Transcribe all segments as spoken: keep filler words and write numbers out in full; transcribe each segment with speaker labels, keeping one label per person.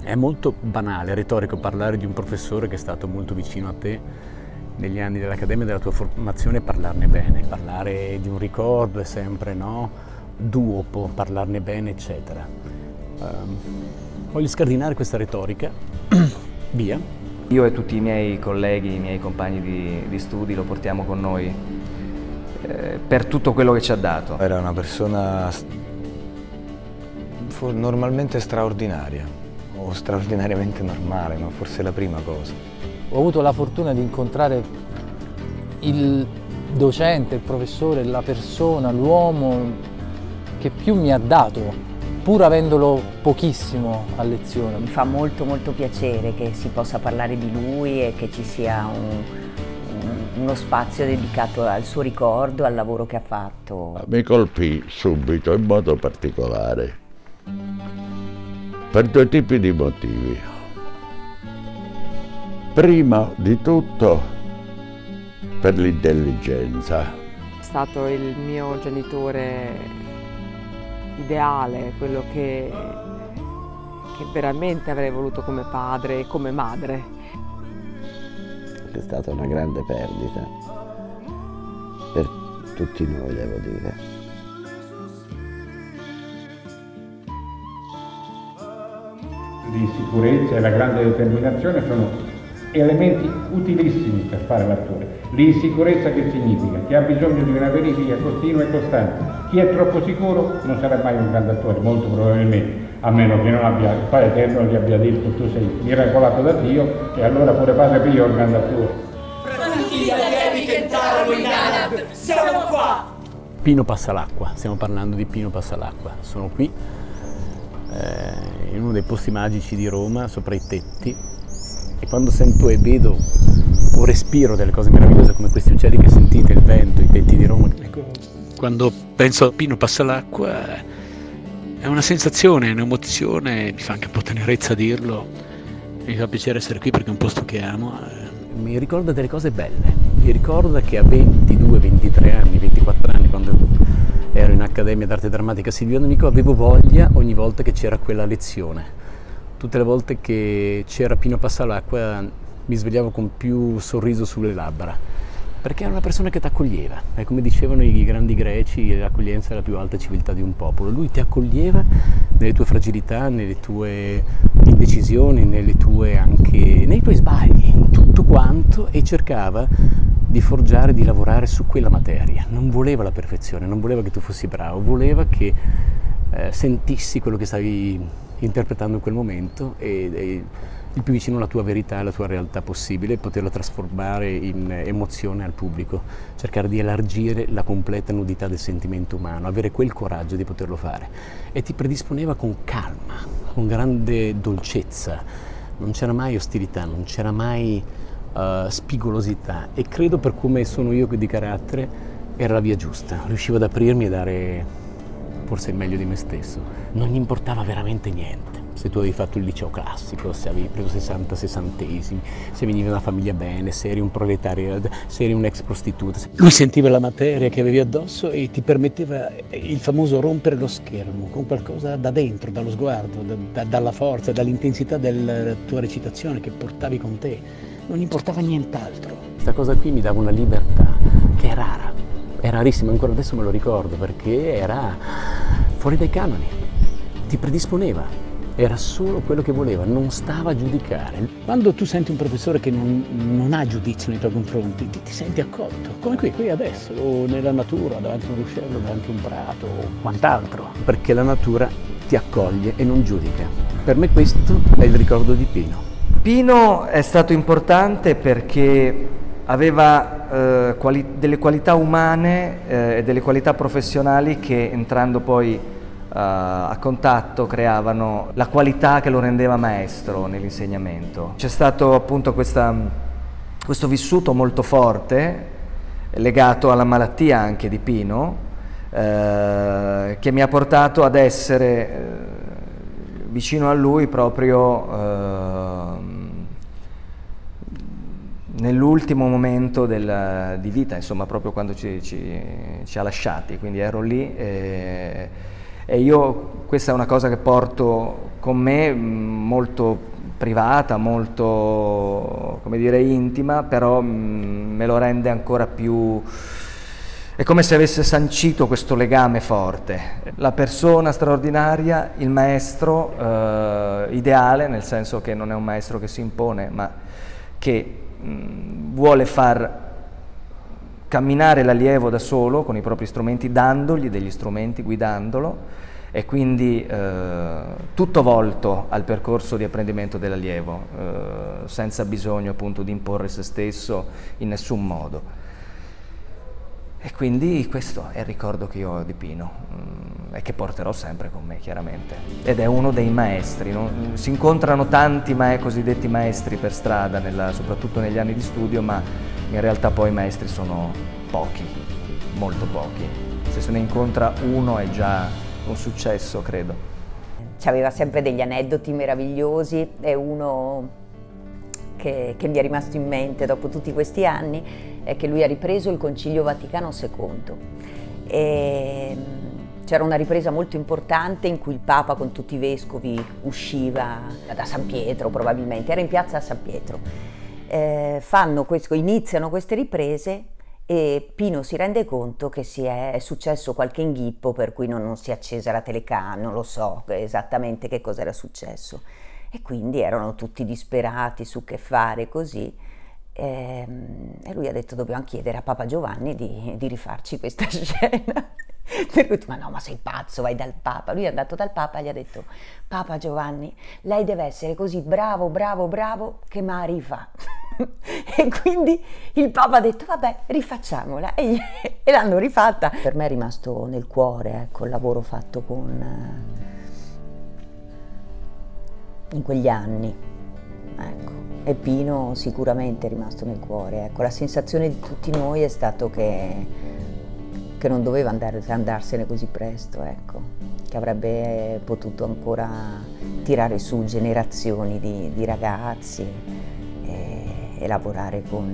Speaker 1: È molto banale, retorico parlare di un professore che è stato molto vicino a te negli anni dell'Accademia e della tua formazione e parlarne bene. Parlare di un ricordo è sempre, no, duopo, parlarne bene, eccetera. Um, voglio scardinare questa retorica. Via.
Speaker 2: Io e tutti i miei colleghi, i miei compagni di, di studi lo portiamo con noi eh, per tutto quello che ci ha dato.
Speaker 3: Era una persona normalmente straordinaria. O straordinariamente normale, ma forse è la prima cosa.
Speaker 4: Ho avuto la fortuna di incontrare il docente, il professore, la persona, l'uomo che più mi ha dato, pur avendolo pochissimo a lezione.
Speaker 5: Mi fa molto molto piacere che si possa parlare di lui e che ci sia un, un, uno spazio dedicato al suo ricordo, al lavoro che ha fatto.
Speaker 6: Mi colpì subito in modo particolare per due tipi di motivi. Prima di tutto per l'intelligenza.
Speaker 7: È stato il mio genitore ideale, quello che, che veramente avrei voluto come padre e come madre.
Speaker 8: È stata una grande perdita per tutti noi, devo dire.
Speaker 9: Di sicurezza e la grande determinazione sono elementi utilissimi per fare l'attore. L'insicurezza che significa? Che ha bisogno di una verifica continua e costante. Chi è troppo sicuro non sarà mai un grande attore, molto probabilmente, a meno che non abbia, il Padre Eterno gli abbia detto tu sei miracolato da Dio e allora pure Padre Pio è un grande attore.
Speaker 10: Fratelli allievi che entrarono in Canad, siamo qua!
Speaker 1: Pino Passalacqua, stiamo parlando di Pino Passalacqua. Sono qui eh, in uno dei posti magici di Roma, sopra i tetti, e quando sento e vedo o respiro delle cose meravigliose come questi uccelli che sentite, il vento, i tetti di Roma, ecco, quando penso a Pino Passalacqua è una sensazione, un'emozione, mi fa anche un po' tenerezza dirlo, mi fa piacere essere qui perché è un posto che amo. Mi ricorda delle cose belle, mi ricorda che a ventidue, ventitré anni, ventiquattro anni, quando ero in Accademia d'Arte Drammatica Silvio D'Amico, avevo voglia ogni volta che c'era quella lezione. Tutte le volte che c'era Pino Passalacqua mi svegliavo con più sorriso sulle labbra, perché era una persona che ti accoglieva. E come dicevano i grandi greci, l'accoglienza è la più alta civiltà di un popolo. Lui ti accoglieva nelle tue fragilità, nelle tue indecisioni, nelle tue anche, nei tuoi sbagli, in tutto quanto, e cercava di forgiare, di lavorare su quella materia. Non voleva la perfezione, non voleva che tu fossi bravo, voleva che eh, sentissi quello che stavi interpretando in quel momento e, e il più vicino alla tua verità, alla tua realtà possibile, poterla trasformare in emozione al pubblico, cercare di elargire la completa nudità del sentimento umano, avere quel coraggio di poterlo fare. E ti predisponeva con calma, con grande dolcezza, non c'era mai ostilità, non c'era mai uh, spigolosità, e credo, per come sono io di carattere, era la via giusta. Riuscivo ad aprirmi e dare forse il meglio di me stesso. Non gli importava veramente niente. Se tu avevi fatto il liceo classico, se avevi preso sessanta sessantesimi, se venivi da una famiglia bene, se eri un proletario, se eri un ex prostituta. Lui sentiva la materia che avevi addosso e ti permetteva il famoso rompere lo schermo con qualcosa da dentro, dallo sguardo, da, da, dalla forza, dall'intensità della tua recitazione che portavi con te. Non gli importava nient'altro. Questa cosa qui mi dava una libertà che è rara, è rarissima, ancora adesso me lo ricordo, perché era fuori dai canoni, ti predisponeva. Era solo quello che voleva, non stava a giudicare. Quando tu senti un professore che non, non ha giudizio nei tuoi confronti, ti, ti senti accolto, come qui, qui adesso, o nella natura, davanti a un ruscello, davanti a un prato, o quant'altro. Perché la natura ti accoglie e non giudica. Per me questo è il ricordo di Pino.
Speaker 2: Pino è stato importante perché aveva eh, quali delle qualità umane eh, e delle qualità professionali che, entrando poi Uh, a contatto, creavano la qualità che lo rendeva maestro nell'insegnamento. C'è stato appunto questa, questo vissuto molto forte legato alla malattia anche di Pino, uh, che mi ha portato ad essere uh, vicino a lui proprio uh, nell'ultimo momento del, di vita, insomma proprio quando ci, ci, ci ha lasciati, quindi ero lì e, E io, questa è una cosa che porto con me molto privata, molto, come dire, intima, però me lo rende ancora più... È come se avesse sancito questo legame forte. La persona straordinaria, il maestro eh, ideale, nel senso che non è un maestro che si impone, ma che mh, vuole far camminare l'allievo da solo con i propri strumenti, dandogli degli strumenti, guidandolo, e quindi eh, tutto volto al percorso di apprendimento dell'allievo, eh, senza bisogno appunto di imporre se stesso in nessun modo. E quindi questo è il ricordo che io ho di Pino mh, e che porterò sempre con me, chiaramente. Ed è uno dei maestri, no? Si incontrano tanti ma cosiddetti maestri per strada, nella, soprattutto negli anni di studio, ma in realtà poi i maestri sono pochi, molto pochi. Se se ne incontra uno è già un successo, credo.
Speaker 5: C'aveva sempre degli aneddoti meravigliosi, è uno che, che mi è rimasto in mente dopo tutti questi anni, è che lui ha ripreso il Concilio Vaticano secondo. E c'era una ripresa molto importante in cui il Papa con tutti i vescovi usciva da San Pietro, probabilmente, era in piazza San Pietro. Eh, fanno questo, iniziano queste riprese e Pino si rende conto che si è, è successo qualche inghippo per cui non, non si è accesa la telecamera, non lo so esattamente che cosa era successo. E quindi erano tutti disperati su che fare, così. E, e lui ha detto: dobbiamo chiedere a Papa Giovanni di, di rifarci questa scena. Per cui, ma no, ma sei pazzo, vai dal Papa. Lui è andato dal Papa e gli ha detto: Papa Giovanni, lei deve essere così bravo, bravo, bravo che ma rifà. E quindi il Papa ha detto: vabbè, rifacciamola, e, e l'hanno rifatta. Per me è rimasto nel cuore, ecco, il lavoro fatto con in quegli anni, ecco. E Pino sicuramente è rimasto nel cuore, ecco. La sensazione di tutti noi è stato che, che non doveva andare, andarsene così presto, ecco, che avrebbe potuto ancora tirare su generazioni di, di ragazzi e, e lavorare con,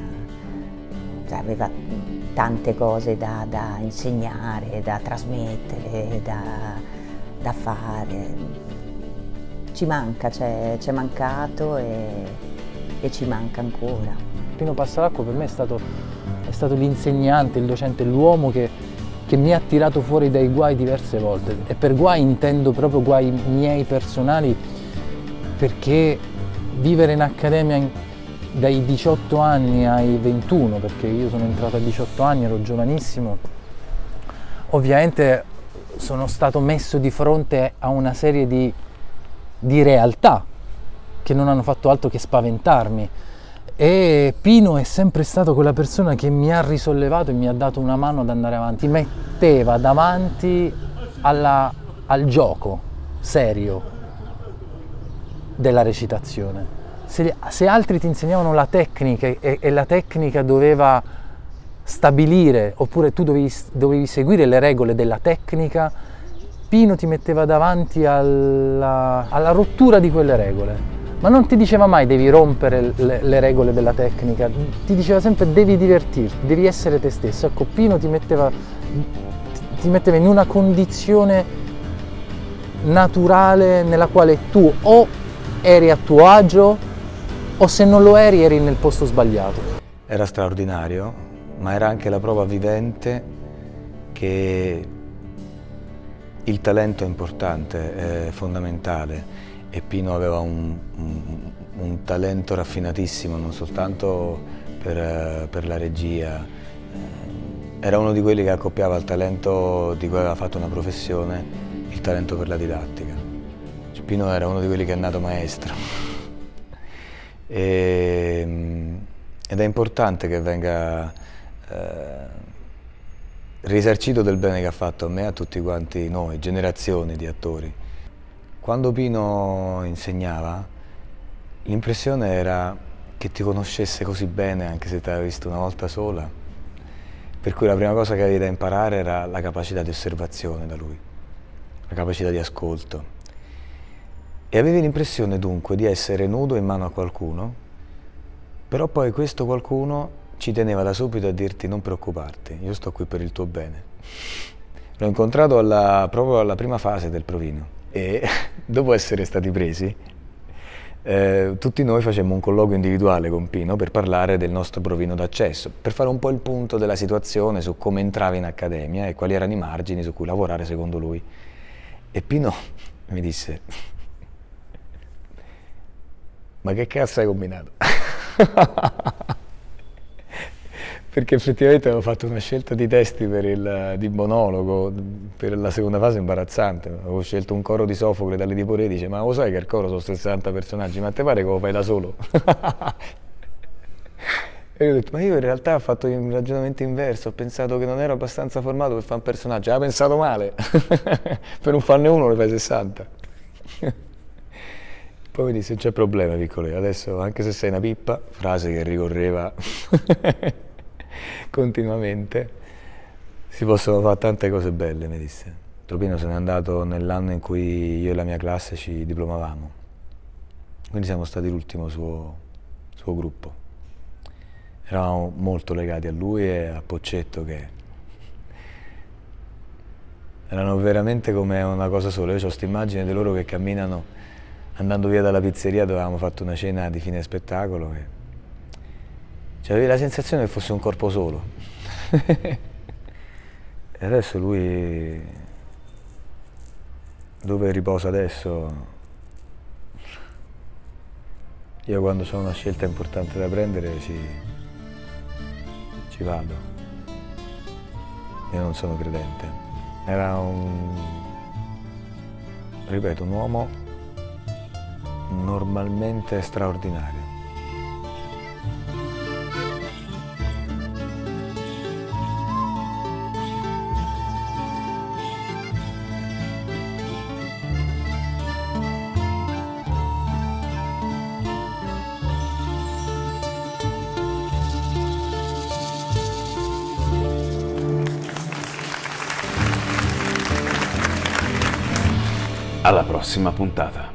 Speaker 5: cioè aveva tante cose da, da insegnare, da trasmettere, da, da fare. Ci manca, c'è mancato e, e ci manca ancora.
Speaker 4: Pino Passalacqua per me è stato, è stato l'insegnante, il docente, l'uomo che, che mi ha tirato fuori dai guai diverse volte. E per guai intendo proprio guai miei personali, perché vivere in accademia in, dai diciotto anni ai ventuno, perché io sono entrato a diciotto anni, ero giovanissimo, ovviamente sono stato messo di fronte a una serie di di realtà che non hanno fatto altro che spaventarmi, e Pino è sempre stato quella persona che mi ha risollevato e mi ha dato una mano ad andare avanti, metteva davanti alla, al gioco serio della recitazione. Se, se altri ti insegnavano la tecnica e, e la tecnica doveva stabilire, oppure tu dovevi, dovevi seguire le regole della tecnica, Pino ti metteva davanti alla, alla rottura di quelle regole, ma non ti diceva mai devi rompere le, le regole della tecnica, ti diceva sempre devi divertirti, devi essere te stesso. Ecco, Pino ti metteva, ti metteva in una condizione naturale nella quale tu o eri a tuo agio o se non lo eri eri nel posto sbagliato.
Speaker 3: Era straordinario, ma era anche la prova vivente che il talento è importante, è fondamentale, e Pino aveva un, un, un talento raffinatissimo, non soltanto per, per la regia. Era uno di quelli che accoppiava il talento di cui aveva fatto una professione, il talento per la didattica. Pino era uno di quelli che è nato maestro. E, ed è importante che venga eh, risarcito del bene che ha fatto a me e a tutti quanti noi, generazioni di attori. Quando Pino insegnava, l'impressione era che ti conoscesse così bene, anche se ti aveva visto una volta sola, per cui la prima cosa che avevi da imparare era la capacità di osservazione da lui, la capacità di ascolto. E avevi l'impressione dunque di essere nudo in mano a qualcuno, però poi questo qualcuno ci teneva da subito a dirti: non preoccuparti, io sto qui per il tuo bene. L'ho incontrato alla, proprio alla prima fase del provino e dopo essere stati presi, eh, tutti noi facemmo un colloquio individuale con Pino per parlare del nostro provino d'accesso, per fare un po' il punto della situazione su come entrava in accademia e quali erano i margini su cui lavorare secondo lui. E Pino mi disse: ma che cazzo hai combinato? Perché effettivamente avevo fatto una scelta di testi per il, di monologo, per la seconda fase imbarazzante. Avevo scelto un coro di Sofocle dall'Edipo Re, dice: ma lo sai che il coro sono sessanta personaggi, ma te pare che lo fai da solo? E io ho detto: ma io in realtà ho fatto un ragionamento inverso, ho pensato che non ero abbastanza formato per fare un personaggio. Ha pensato male, per non farne uno ne fai sessanta. Poi mi disse: non c'è problema piccolo, adesso anche se sei una pippa, frase che ricorreva continuamente, si possono fare tante cose belle, mi disse. Tropino se n'è andato nell'anno in cui io e la mia classe ci diplomavamo, quindi siamo stati l'ultimo suo, suo gruppo. Eravamo molto legati a lui e a Poccetto, che erano veramente come una cosa sola. Io ho questa immagine di loro che camminano andando via dalla pizzeria dove avevamo fatto una cena di fine spettacolo, che cioè, avevi la sensazione che fosse un corpo solo. E adesso lui, dove riposa adesso, io quando ho una scelta importante da prendere ci, ci vado. Io non sono credente. Era un, ripeto, un uomo normalmente straordinario.
Speaker 11: Alla prossima puntata.